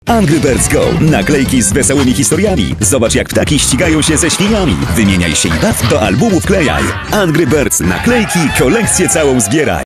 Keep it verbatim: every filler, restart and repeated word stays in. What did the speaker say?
Angry Birds Go. Naklejki z wesołymi historiami. Zobacz, jak ptaki ścigają się ze świniami. Wymieniaj się i baw, do albumu wklejaj. Angry Birds. Naklejki, kolekcję całą zbieraj.